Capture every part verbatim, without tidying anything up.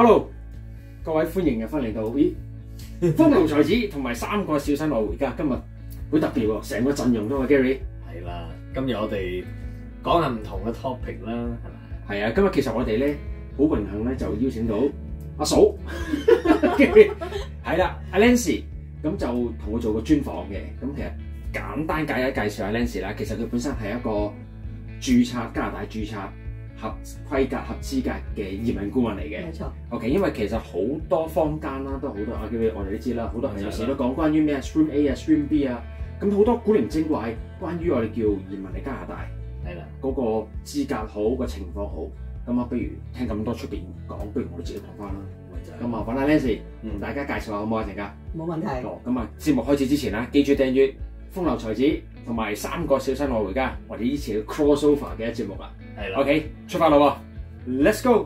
Hello， 各位歡迎又翻嚟到咦，風流才子同埋三個小生我回家，今日好特別喎，成個陣容都係 Gary。 係啦，今日我哋講下唔同嘅 topic 啦，係咪？ 係啊，今日其實我哋咧好榮幸咧就邀請到阿嫂，Gary 係啦，阿 Lancy 咁就同我做個專訪嘅。咁其實簡單介一介紹下 Lancy 啦，其實佢本身係一個註冊加拿大註冊合規格合資格嘅移民顧問嚟嘅。 冇錯。 OK， 因為其實好多坊間啦，都好多啊，我哋都知啦，好多朋友有時都講關於咩 Stream A 啊、Stream B 啊，咁好多古靈精怪，關於我哋叫移民嚟加拿大， 係啦， 嗰個資格好，個情況好，咁啊，不如聽咁多出邊講，不如我哋自己講翻啦。咁啊，揾阿 Lancy 同大家介紹下好唔好啊？陣間冇問題。 好，咁啊，節目開始之前啦，記住訂閱風流才子同埋三個小生我回家，我哋呢次嘅 crossover 嘅節目啦。 係啦。 OK， 出發啦喎 ，Let's go！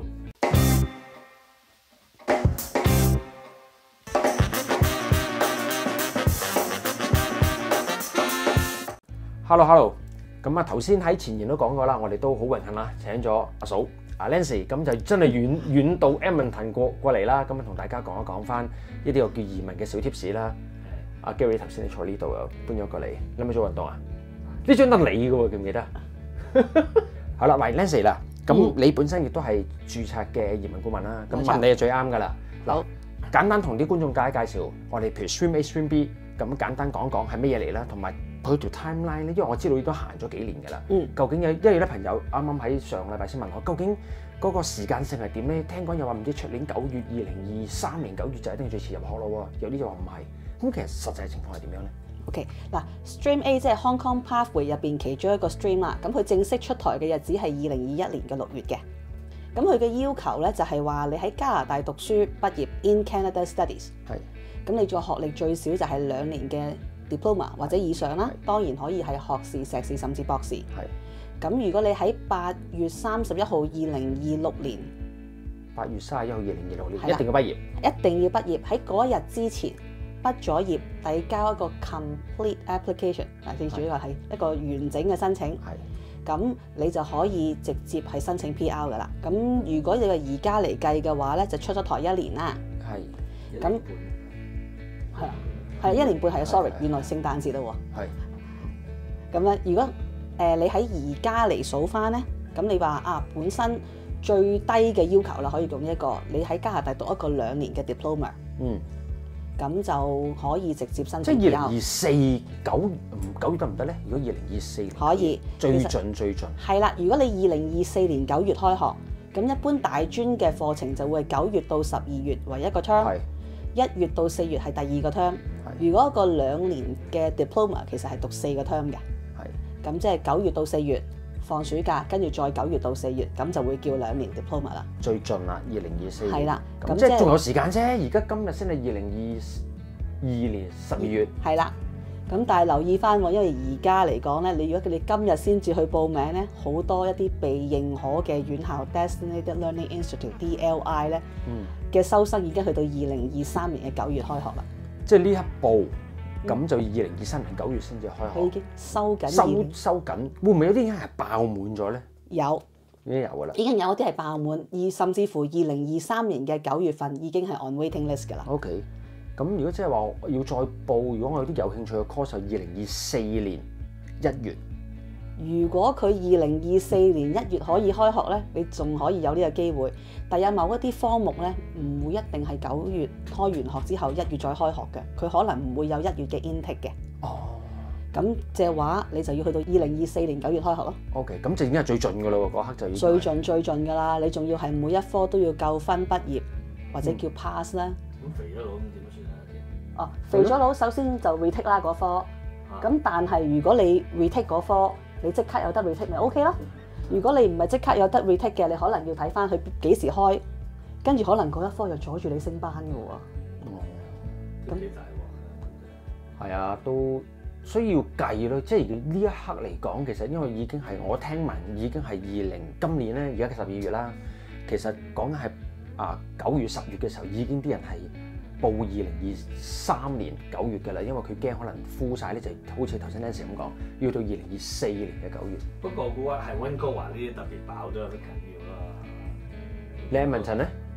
Hello Hello， 咁啊頭先喺前言都講過啦，我哋都好榮幸啦，請咗阿嫂阿 Lancy， 咁就真係遠遠到 Edmonton 過過嚟啦，咁啊同大家講一講翻呢啲個叫移民嘅小貼士啦。阿 Gary 頭先你坐呢度又搬咗過嚟，你有冇做運動啊？呢張得你嘅喎，記唔記得？好啦，喂 Lancy 啦，咁你本身亦都係註冊嘅移民顧問啦，咁問你係最啱噶啦。嗱，簡單同啲觀眾介介紹，我哋譬如 Stream A、Stream B， 咁簡單講講係乜嘢嚟啦，同埋佢條 timeline 咧，因為我知道你都行咗幾年㗎啦。嗯。究竟有因為有啲朋友啱啱喺上個禮拜先問我，究竟嗰個時間性係點咧？聽講又話唔知出年九月，二零二三年九月就一定最遲入學咯喎，有啲就話唔係。咁其實實際情況係點樣咧 ？OK， 嗱 ，Stream A 即係 Hong Kong Pathway 入邊其中一個 stream 啦。咁佢正式出台嘅日子係二零二一年嘅六月嘅。咁佢嘅要求咧就係話你喺加拿大讀書畢業 in Canada Studies。係。咁你做學歷最少就係兩年嘅 diploma 或者以上啦。當然可以係學士、碩士甚至博士。係。咁如果你喺八月三十一號二零二六年， 八月三十一號二零二六年一定要畢業， 一定要畢業喺嗰日之前。畢咗業，遞交一個 complete application， 嗱，記住呢個係一個完整嘅申請。係，咁你就可以直接係申請 P R 噶啦。咁如果你係而家嚟計嘅話咧，就出咗台一年啦。係，咁係啊，係一年半係啊 ，sorry， 原來聖誕節啦喎。係，咁咧，如果誒、呃、你喺而家嚟數翻咧，咁你話啊，本身最低嘅要求啦，可以用一個你喺加拿大讀一個兩年嘅 diploma。嗯。咁就可以直接申請。 即係二零二四九九月得唔得咧？如果二零二四可以最盡最盡。係啦，如果你二零二四年九月開學，咁一般大專嘅課程就會係九月到十二月為一個 term， 一月到四月係第二個 term。如果一個兩年嘅 diploma 其實係讀四個 term 嘅。係。咁即係九月到四月放暑假，跟住再九月到四月，咁就會叫兩年 diploma 啦。 最盡啦，二零二四年。 係啦， 咁即係仲有時間啫。而家今日先係二零二二年十二月。係啦， 咁但係留意翻喎，因為而家嚟講咧，你如果你今日先至去報名咧，好多一啲被認可嘅院校 Designated Learning Institute D L I 咧嘅收生已經去到二零二三年嘅九月開學啦。 即係呢一步。咁就二零二三年九月先至開學， 佢已經收緊， 收收緊，會唔會有啲已經係爆滿咗咧？ 有，已經有㗎啦。 已經有啲係爆滿，而甚至乎二零二三年嘅九月份已經係 on waiting list 㗎啦。 OK，咁如果即係話要再報，如果我有啲有興趣嘅 course，就二零二四年一月。 如果佢二零二四年一月可以開學咧，你仲可以有呢個機會。但有某一啲科目咧，唔會一定係九月開完學之後一月再開學嘅，佢可能唔會有一月嘅 intake 嘅。哦。咁嘅話，你就要去到二零二四年九月開學咯。 OK， 咁就已經係最盡㗎啦喎，嗰刻就已經。 最盡最盡㗎啦！你仲要係每一科都要夠分畢業，或者叫 pass 啦。 咁肥咗佬咁點算啊？ 哦，肥咗佬首先就 retake 啦嗰科。咁但係如果你 retake 嗰科，你即刻有得 retake 咪 OK 咯。如果你唔係即刻有得 retake 嘅，你可能要睇翻佢幾時開，跟住可能嗰一科又阻住你升班嘅喎。 哦， 咁幾大喎？ 係啊，都需要計咯。即係呢一刻嚟講，其實因為已經係我聽聞已經係二零今年咧，而家嘅十二月啦。其實講緊係啊九月十月嘅時候，已經啲人係報二零二三年九月㗎啦，因為佢驚可能敷晒咧，就好似頭先 Nancy 咁講，要到二零二四年嘅九月。 不過我估係溫哥華呢啲特別爆咗有啲緊要啦。 你 Edmonton 咧？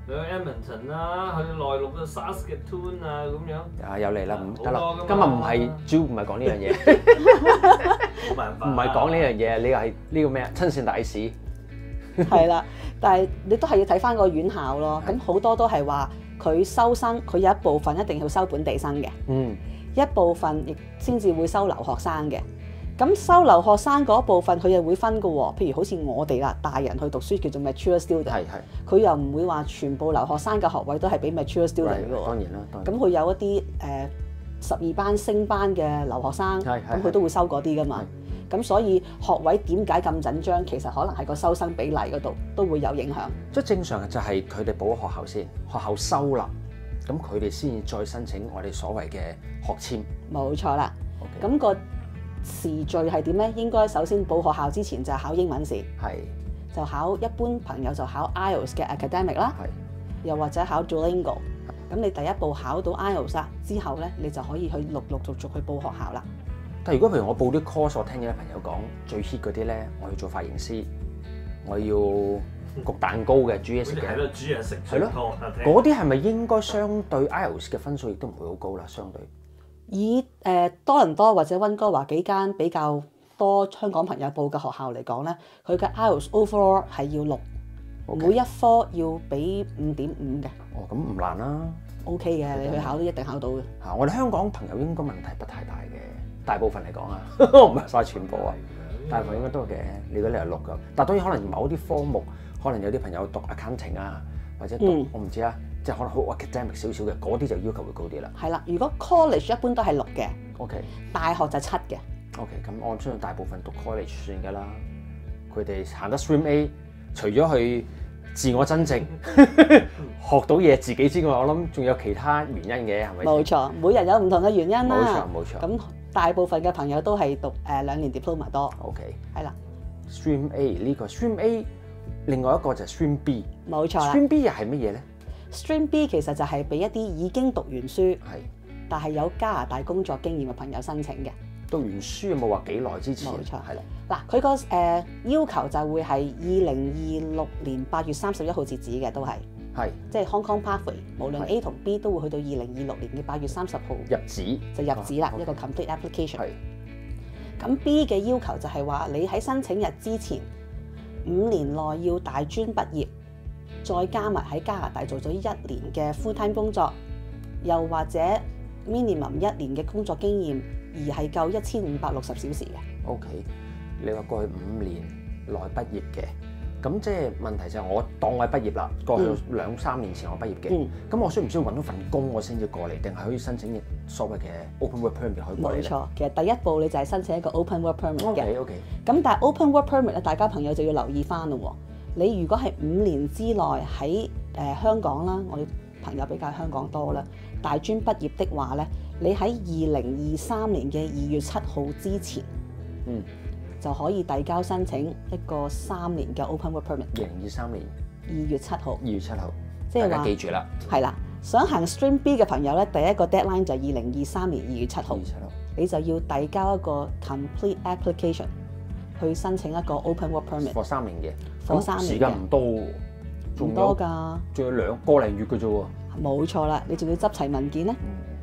去 Edmonton 啦，去內陸嘅 Saskatoon 啊咁樣。 啊，有嚟啦，唔得啦好多， 今日唔係主要唔係講呢樣嘢， 冇辦法。 唔係講呢樣嘢，你係呢個咩啊？親善大使係啦，但係你都係要睇翻個院校咯。咁好多都係話佢收生，佢有一部分一定要收本地生嘅， 嗯， 一部分亦先至會收留學生嘅。咁收留學生嗰部分佢又會分嘅喎，譬如好似我哋啦，大人去讀書叫做 mature student， 係係， 佢又唔會話全部留學生嘅學位都係俾 mature student 嘅喎。 當然啦，當然。 咁佢有一啲誒十二班升班嘅留學生， 係係咁佢都會收嗰啲噶嘛。咁所以學位點解咁緊張？其實可能係個收生比例嗰度都會有影響。 即係正常就係佢哋報咗學校先，學校收納，咁佢哋先再申請我哋所謂嘅學簽。 冇錯啦。咁 OK 個時序係點咧？應該首先報學校之前就係考英文試， 係就考一般朋友就考 I E L T S 嘅 academic 啦， 係又或者考 Duolingo。咁你第一步考到 I E L T S 啦，之後咧你就可以去陸陸續續去報學校啦。 但係如果譬如我報啲 course，我聽有啲朋友講最 hit 嗰啲咧，我要做髮型師，我要焗蛋糕嘅煮嘢食嘅， 係咯，煮嘢食係咯，嗰啲係咪應該相對 I E L T S 嘅分數亦都唔會好高啦？相對以誒、呃、多倫多或者溫哥華幾間比較多香港朋友報嘅學校嚟講咧，佢嘅 I E L T S overall 係要六，okay. 每一科要俾五點五嘅。 哦，咁唔難啦。 O K 嘅，你去考都一定考到嘅。 嚇，我哋香港朋友應該問題不太大嘅，大部分嚟講啊，我唔係晒全部啊，大部分應該都係嘅。如果你係六㗎，但當然可能某啲科目，可能有啲朋友讀 accounting 啊，或者讀、嗯、我唔知啊。即係可能好 academic 少少嘅，嗰啲就要求會高啲啦。係啦，如果 college 一般都係六嘅 ，OK， 大學就七嘅。 OK，咁我相信大部分讀 college 算㗎啦。佢哋行得 stream A，除咗去自我增值學到嘢自己之外，我諗仲有其他原因嘅，係咪？ 冇錯，每人有唔同嘅原因啦。 冇錯冇錯。 咁大部分嘅朋友都係讀誒兩年 diploma 多。 OK， 係啦。 Stream A 呢個 Stream A， 另外一個就係 Stream B。 冇錯啦。 Stream B 又係乜嘢咧？ Stream B 其實就係俾一啲已經讀完書，係，但係有加拿大工作經驗嘅朋友申請嘅。 讀完書有冇話幾耐之前？ 冇錯， 係啦。 嗱，佢個誒要求就會係二零二六年八月三十一號截止嘅，都係，係，即係 Hong Kong Pathway， 無論 A 同 B 都會去到二零二六年嘅八月三十號入紙， 就入紙啦， 哦、 一個 complete application。 係。 咁 B 嘅要求就係話你喺申請日之前五年內要大專畢業。再加埋喺加拿大做咗一年嘅 full time 工作，又或者 minimum 一年嘅工作經驗，而係夠一千五百六十小時嘅。 OK，你話過去五年內畢業嘅，咁即係問題就係我當我係畢業啦，過去兩、嗯、三年前我畢業嘅，咁、嗯、我需唔需要揾到份工我先至過嚟，定係可以申請所謂嘅 open work permit 可以過嚟咧？ 冇錯，其實第一步你就係申請一個 open work permit 嘅。 OK OK。 咁但係 open work permit 咧，大家朋友就要留意翻咯喎。你如果係五年之內喺誒香港啦，我哋朋友比較香港多啦，大專畢業的話咧，你喺二零二三年嘅二月七號之前，嗯，就可以遞交申請一個三年嘅 open work permit。 二零二三年二月七號。 二月七號， 即係話記住啦。係啦，想行 Stream B 嘅朋友咧，第一個 deadline 就係二零二三年二月七號， 二月七號， 你就要遞交一個 complete application。去申請一個 open work permit。 課三年嘅， 課三年嘅。 時間唔多喎， 唔多㗎， 仲有兩個零月嘅啫喎。 冇錯啦，你仲要執齊文件咧。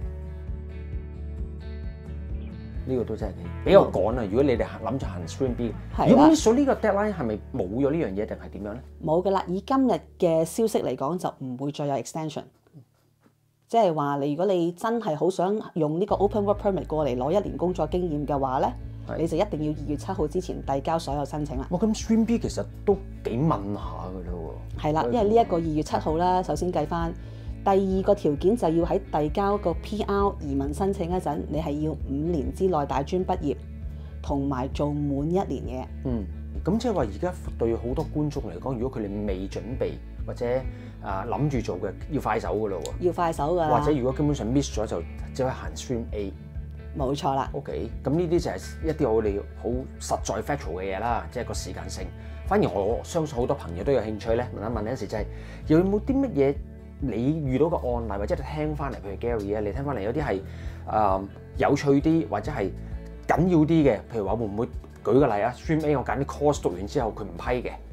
呢、嗯，這個都真係比較趕啊！如果你哋諗住行 Stream B， 如果 miss 咗呢個 deadline 係咪冇咗呢樣嘢定係點樣咧？ 冇㗎啦，以今日嘅消息嚟講就唔會再有 extension。即係話你如果你真係好想用呢個 open work permit 過嚟攞一年工作經驗嘅話咧，你就一定要二月七號之前遞交所有申請啦。 哇！咁 Stream B 其實都幾問下㗎咯喎。係啦，因為呢一個二月七號啦，首先計翻第二個條件就要喺遞交個 P R 移民申請嗰陣，你係要五年之內大專畢業，同埋做滿一年嘅。 嗯，咁即係話而家對好多觀眾嚟講，如果佢哋未準備或者啊諗住做嘅，要快手㗎咯喎。 要快手㗎。 或者如果根本上 miss 咗，就只可以行 Stream A。 冇錯啦。 OK，咁呢啲就係一啲我哋好實在 factual 嘅嘢啦，即係個時間性。反而我相信好多朋友都有興趣咧，問一問有陣時就係有冇啲乜嘢你遇到個案例，或者你聽翻嚟，譬如 Gary 啊，你聽翻嚟有啲係誒有趣啲，或者係緊要啲嘅，譬如話會唔會舉個例啊 ？Stream A 我揀啲 course 讀完之後佢唔批嘅，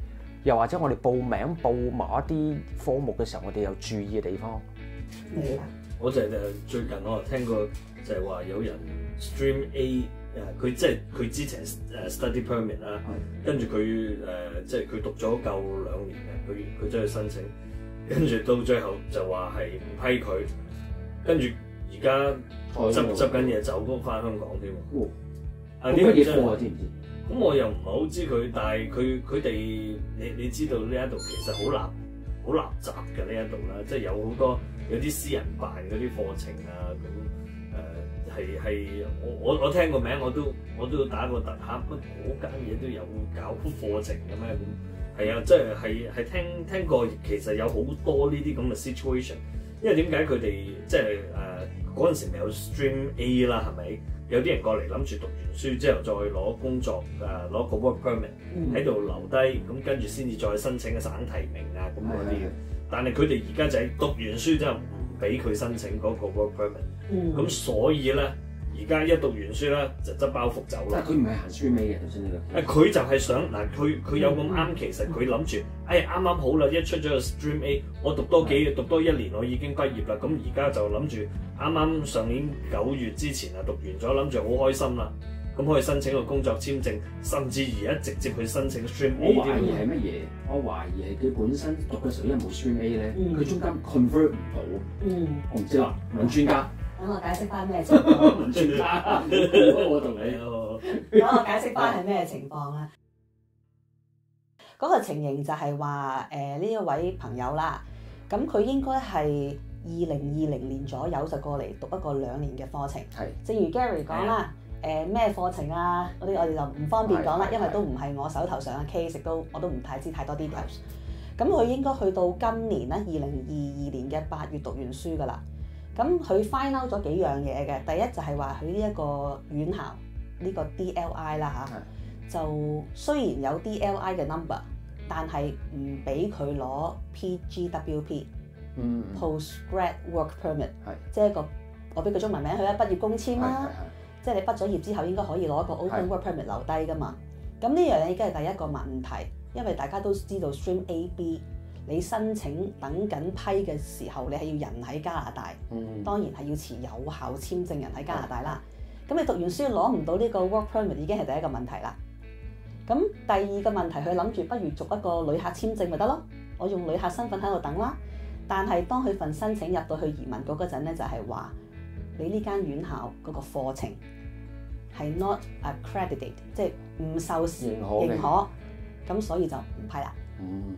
又或者我哋報名報某一啲科目嘅時候，我哋有注意嘅地方。 係啊， 我就係誒最近我聽過就係話有人 Stream A 誒，佢即係佢之前誒 study permit 啦，跟住佢誒即係佢讀咗夠兩年嘅，佢佢走去申請，跟住到最後就話係唔批佢，跟住而家執執緊嘢走都翻香港添喎。啊呢個乜嘢真係課知唔知？ 咁我又唔係好知佢，但係佢佢哋你你知道呢一度其實好難好難雜嘅呢一度啦，即係有好多有啲私人辦嗰啲課程啊，咁誒係係我我我聽個名我都我都打個突嚇，乜嗰間嘢都有搞課程嘅咩咁？係啊，即係係係聽聽過，其實有好多呢啲咁嘅 situation，因為點解佢哋即係誒嗰陣時未有 Stream A 啦，係咪？有啲人過嚟諗住讀完書之後再攞工作誒攞、呃、個 work permit 喺度留低，咁跟住先至再申請嘅省提名啊咁嗰啲嘅。但係佢哋而家就係讀完書之後唔俾佢申請嗰個 work permit，咁、嗯、所以咧而家一讀完書咧就執包袱走啦。 佢唔係行 Stream A 嘅頭先呢個。 誒佢就係想嗱，佢佢有咁啱，其實佢諗住，哎啱啱好啦，一出咗個 Stream A，我讀多幾讀多一年，我已經畢業啦。咁而家就諗住啱啱上年九月之前啊讀完咗，諗住好開心啦。咁可以申請個工作簽證，甚至而家直接去申請 Stream A。 我懷疑係乜嘢？我懷疑係佢本身讀嘅時候因為冇 Stream A 咧，佢中間 convert 唔到。嗯，我唔知啦，問專家。 等我解釋翻咩情況。 問專家，我同你。 等我解釋翻係咩情況啦。嗰個情形就係話誒呢一位朋友啦，咁佢應該係二零二零年左右就過嚟讀一個兩年嘅課程。係。正如 Gary 講啦。誒咩課程啊？嗰啲我哋就唔方便講啦，因為都唔係我手頭上嘅 case，亦都我都唔太知太多 details。咁佢應該去到今年咧，二零二二年嘅八月讀完書㗎啦。咁佢 find out 咗幾樣嘢嘅，第一就係話佢呢一個院校呢、呢個 D L I 啦嚇，就雖然有 D L I 嘅 number， 但係唔俾佢攞 P G W P，嗯 Postgrad Work Permit， 即係一個我俾佢中文名佢啦，畢業工簽啦。即係你畢咗業之後應該可以攞一個 Open Work Permit 留低㗎嘛？咁呢樣嘢已經係第一個問題，因為大家都知道 Stream A、B， 你申請等緊批嘅時候，你係要人喺加拿大，嗯、當然係要持有效簽證人喺加拿大啦。咁、嗯、你讀完書攞唔到呢個 Work Permit 已經係第一個問題啦。咁第二個問題，佢諗住不如續一個旅客簽證咪得咯？我用旅客身份喺度等啦。但係當佢份申請入到去移民局嗰陣咧，就係話你呢間院校嗰個課程係 not accredited， 即係唔受認可，認可，咁所以就唔批啦。嗯。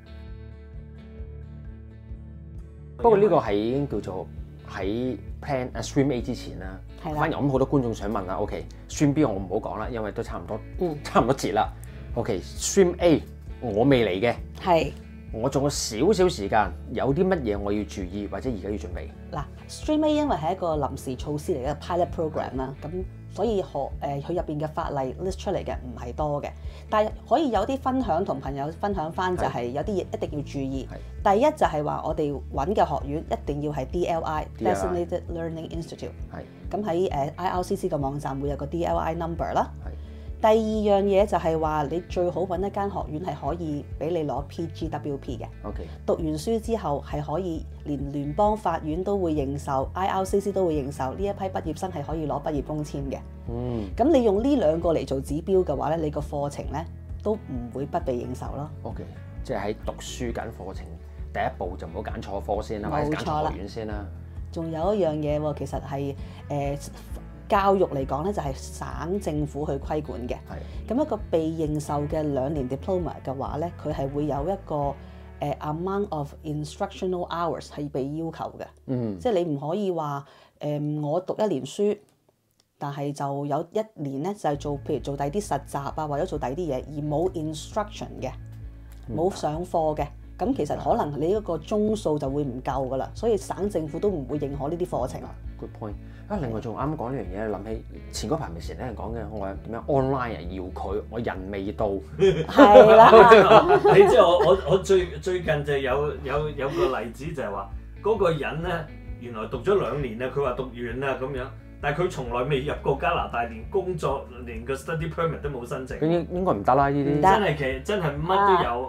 不過呢個係已經叫做喺 plan Stream A 之前啦。係啦。反而我諗好多觀眾想問啦 ，OK，Stream B 我唔好講啦，因為都差唔多，嗯、差唔多節啦。OK，Stream A 我未嚟嘅。係。我仲有少少時間，有啲乜嘢我要注意，或者而家要準備？嗱 ，Stream A 因為係一個臨時措施嚟嘅 pilot program 啦，咁所以學誒佢入邊嘅法例 list 出嚟嘅唔係多嘅，但係可以有啲分享同朋友分享翻，就係有啲嘢一定要注意。第一就係話我哋揾嘅學院一定要係 D L I（Designated Learning Institute）。係。咁喺誒 I R C C 嘅網站會有個 D L I number 啦。係。第二樣嘢就係話，你最好揾一間學院係可以俾你攞 P G W P 嘅。OK。讀完書之後係可以連聯邦法院都會認受 ，I R C C 都會認受呢一批畢業生係可以攞畢業工簽嘅。嗯。咁你用呢兩個嚟做指標嘅話咧，你個課程咧都唔會不被認受咯。OK。即係喺讀書緊課程第一步就唔好揀錯科先啦，或者揀錯學院先啦。仲有一樣嘢喎，其實係誒。呃教育嚟講咧，就係省政府去規管嘅。係。咁一個被認受嘅兩年 diploma 嘅話咧，佢係會有一個誒、uh, amount of instructional hours 係被要求嘅。嗯。即係你唔可以話誒、呃、我讀一年書，但係就有一年咧就係做譬如做第啲實習啊，或者做第啲嘢，而冇 instruction 嘅，冇上課嘅。咁其實可能你嗰個鐘數就會唔夠噶啦，所以省政府都唔會認可呢啲課程。Good point。啊，另外仲啱啱講呢樣嘢，諗起前嗰排咪成日人講嘅，我話點樣 online 啊要佢，我人未到。係啦。 你知我我我最最近就有有有個例子就係話，嗰、那個人咧原來讀咗兩年啦，佢話讀完啦咁樣，但係佢從來未入過加拿大，連工作連個 study permit 都冇申請。應應該唔得啦呢啲。真係其實真係乜都有。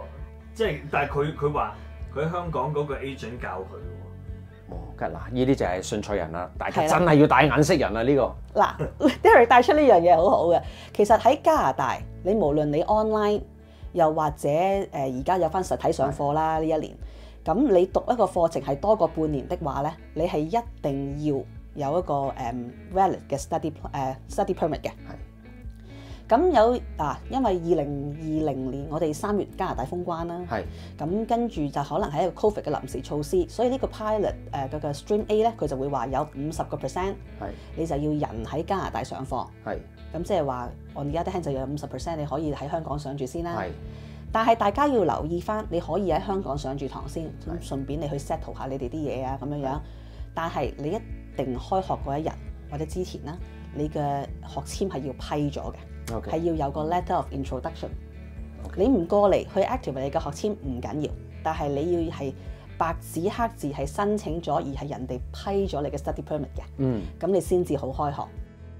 即係但係佢佢話佢喺香港嗰個 agent 教佢喎。 哦，嗱，呢啲就係信錯人啦，大家真係要帶眼識人啊！呢個嗱，Derek 帶出呢樣嘢好好嘅。其實喺加拿大，你無論你 online 又或者誒而家有翻實體上課啦呢一年，咁你讀一個課程係多過半年的話咧，你係一定要有一個誒、um, valid 嘅 study 誒、uh, study permit 嘅。咁有啊，因為二零二零年我哋三月加拿大封關啦，咁跟住就可能係一個 Covid 嘅臨時措施，所以呢個 pilot 誒嗰個 Stream A 咧，佢就會話有五十個 percent， 你就要人喺加拿大上課，咁即係話我而家啲 hand 就有五十 percent 你可以喺香港上住先啦。但係大家要留意翻，你可以喺香港上住堂先，咁順便你去 settle 下你哋啲嘢啊咁樣樣。但係你一定開學嗰一日或者之前啦，你嘅學簽係要批咗嘅。係、okay. 要有個 letter of introduction。Okay. 你唔過嚟去 activate 你嘅學簽唔緊要，但係你要係白紙黑字係申請咗，而係人哋批咗你嘅 study permit 嘅。嗯。咁你先至好開學。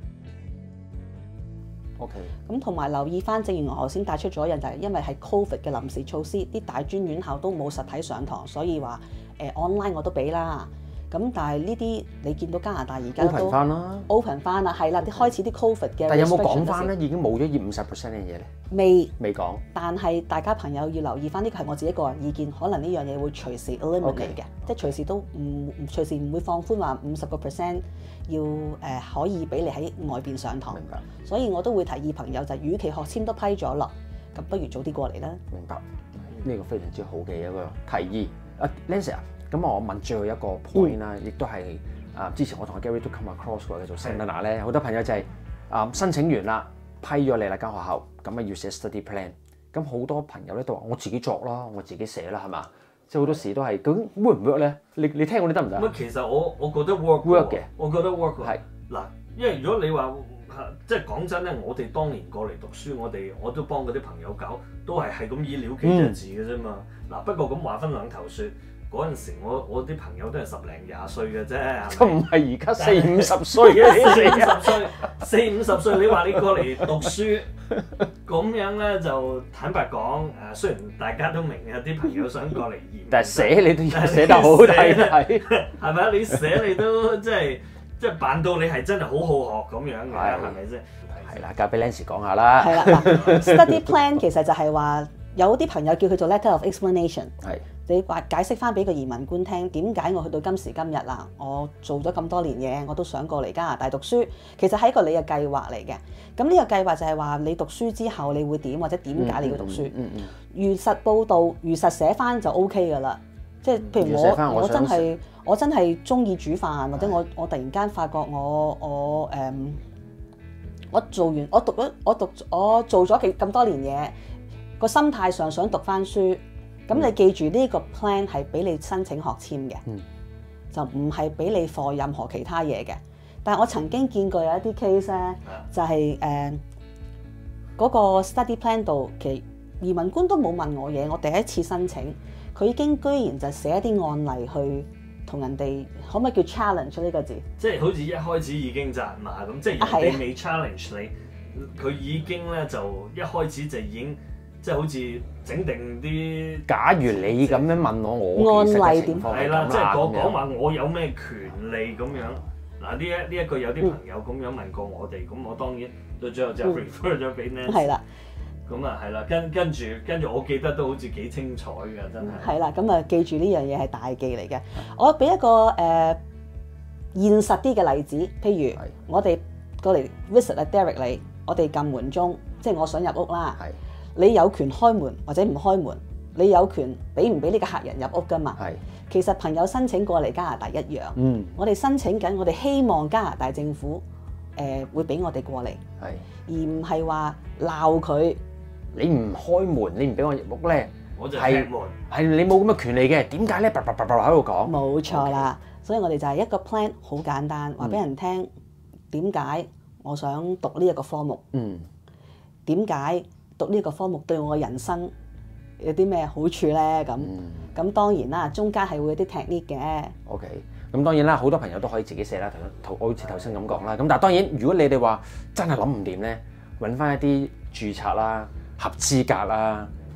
OK。 咁同埋留意翻，正如我頭先帶出咗一樣，就係因為係 Covid 嘅臨時措施，啲大專院校都冇實體上堂，所以話誒、呃、online 我都俾啦。咁但係呢啲你見到加拿大而家都 open 翻啦 ，open 翻啦，係啦，啲開始啲 Covid 嘅。 但係有冇講翻咧？已經冇咗二五十 percent 嘅嘢咧？ 未未講。但係大家朋友要留意翻，呢個係我自己個人意見，可能呢樣嘢會隨時 eliminate 嘅， okay. 即係隨時都唔隨時唔會放寬話五十個 percent 要誒、呃、可以俾你喺外邊上堂。 明白。所以我都會提議朋友就係、與其學簽都批咗落，咁不如早啲過嚟啦。 明白。呢、呢個非常之好嘅一個提議。啊 Lancy 啊。咁我問最後一個 point 啦，亦都係啊，之前我同阿 Gary 都 come across 過嘅做 seminar 咧，好多朋友就係、是、啊申請完啦，批咗你啦間學校，咁啊要寫 study plan，咁好多朋友咧都話我自己作啦，我自己寫啦，係嘛？即係好多時都係究竟 work 唔 work 咧？你你聽我啲得唔得？ 咁其實我我覺得 work work 嘅， 我覺得 work 嘅。 係嗱，因為如果你話即係講真咧，我哋當年過嚟讀書，我哋我都幫嗰啲朋友搞，都係係咁以了幾隻字嘅啫嘛。嗱、嗯，不過咁話分兩頭説。嗰陣時我我啲朋友都係十零廿歲嘅啫， 都唔係而家四五十歲嘅， 四五十歲，四五十歲，你話你過嚟讀書咁樣咧，就坦白講誒，雖然大家都明有啲朋友想過嚟移， 但係寫你都要寫得好好睇，係係咪啊？你寫你都即係即係扮到你係真係好好學咁樣嘅，係咪先？ 係啦，交俾 Lancy 講下啦。 係啦，study plan 其實就係話有啲朋友叫佢做 letter of explanation。係。你話解釋翻俾個移民官聽點解我去到今時今日啦，我做咗咁多年嘢，我都想過嚟加拿大讀書。其實係一個你嘅計劃嚟嘅。咁呢個計劃就係話你讀書之後你會點，或者點解你要讀書。嗯嗯嗯、如實報導，如實寫翻就 O K 㗎啦。即係譬如我我，我真係我真係中意煮飯，或者我我突然間發覺我我誒、嗯、我做完我讀咗我讀我做咗幾咁多年嘢，個心態上想讀翻書。咁你記住呢個 plan 係俾你申請學簽嘅、嗯，就唔係俾你課任何其他嘢嘅。但係我曾經見過有一啲 case 咧，就係誒嗰個 study plan 度，其實移民官都冇問我嘢，我第一次申請，佢已經居然就寫一啲案例去同人哋，可唔可以叫 challenge 呢個字？ 即係好似一開始已經責罵咁，即係人哋未 challenge 你，佢已經咧就一開始就已經。即係好似整定啲，假如你咁樣問我，我案例點？ 係啦，即係我講話我有咩權利咁樣。嗱呢一呢一個有啲朋友咁樣問過我哋，咁、嗯、我當然到最後就 refer 咗俾 Nancy。係啦。咁啊係啦，跟跟住跟住我記得都好似幾清楚㗎，真係。係啦， 咁啊記住呢樣嘢係大忌嚟嘅。我俾一個誒、呃、現實啲嘅例子，譬如我哋過嚟 visit 阿 Derek 你，我哋撳門鐘，即係我想入屋啦。係。你有權開門或者唔開門，你有權俾唔俾呢個客人入屋㗎嘛？係。其實朋友申請過嚟加拿大一樣。嗯。我哋申請緊，我哋希望加拿大政府誒、呃、會俾我哋過嚟。係。而唔係話鬧佢。 你唔開門，你唔俾我入屋咧， 我就踢門。 係你冇咁嘅權利嘅，點解咧？叭叭叭叭喺度講。 冇錯啦， okay. 所以我哋就係一個 plan 好簡單，話俾人聽點解我想讀呢一個科目。嗯。點解？讀呢個科目對我嘅人生有啲咩好處咧？咁咁、嗯、當然啦，中間係會有啲 technique 嘅。 OK，咁當然啦，好多朋友都可以自己寫啦，頭好似頭先咁講啦。咁但係當然，如果你哋話真係諗唔掂咧，揾翻一啲註冊啦、合資格啦、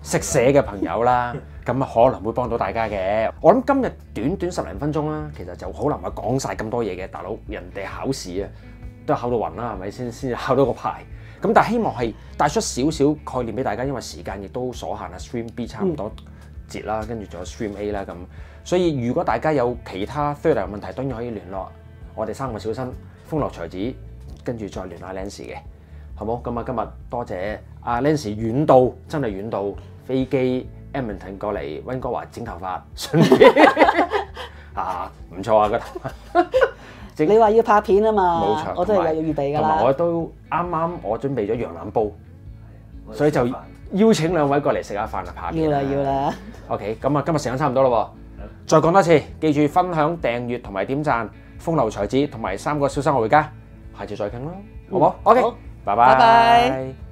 識寫嘅朋友啦，咁啊可能會幫到大家嘅。我諗今日短短十零分鐘啦，其實就好難話講晒咁多嘢嘅，大佬人哋考試啊都考到暈啦，係咪先先至考到個牌？咁但係希望係帶出少少概念俾大家，因為時間亦都所限啊 ，Stream B 差唔多節啦，跟住仲有 Stream A 啦咁，所以如果大家有其他 third 問題，當然可以聯絡我哋三個小新風流才子，跟住再聯絡 Lance 嘅，好冇？咁啊今日多謝阿 Lance 遠道，真係遠道飛機 Edmonton 過嚟溫哥華整頭髮，順便啊唔錯啊個頭髮。 你話要拍片啊嘛， 冇錯， 我真係有預備㗎啦。 同埋我都啱啱我準備咗羊腩煲，所以就邀請兩位過嚟食下飯啊，拍片。 要啦要啦。 OK，咁啊今日時間差唔多啦喎，再講多次，記住分享、訂閱同埋點讚，風流才子同埋三個小生活回家，下次再傾啦，好冇？OK，拜拜。